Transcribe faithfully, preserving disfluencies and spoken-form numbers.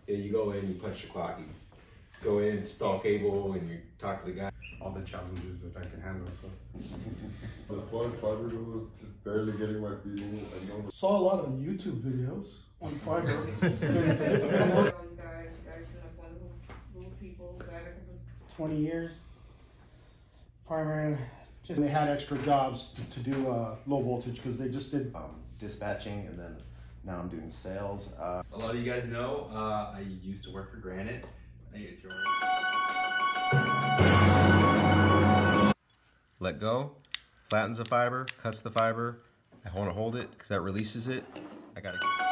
Yeah, you go in, you punch the clock, you go in, install cable, and you talk to the guy. All the challenges that I can handle. So. This one fiber was just barely getting my feet in. I know. Saw a lot of YouTube videos on fiber. You guys, you guys seem like wonderful, little people. Twenty years, primarily. Just they had extra jobs to, to do uh, low voltage because they just did um, dispatching, and then now I'm doing sales. Uh, a lot of you guys know uh, I used to work for Granite. I enjoy. Let go, flattens the fiber, cuts the fiber. I want to hold it because that releases it. I gotta.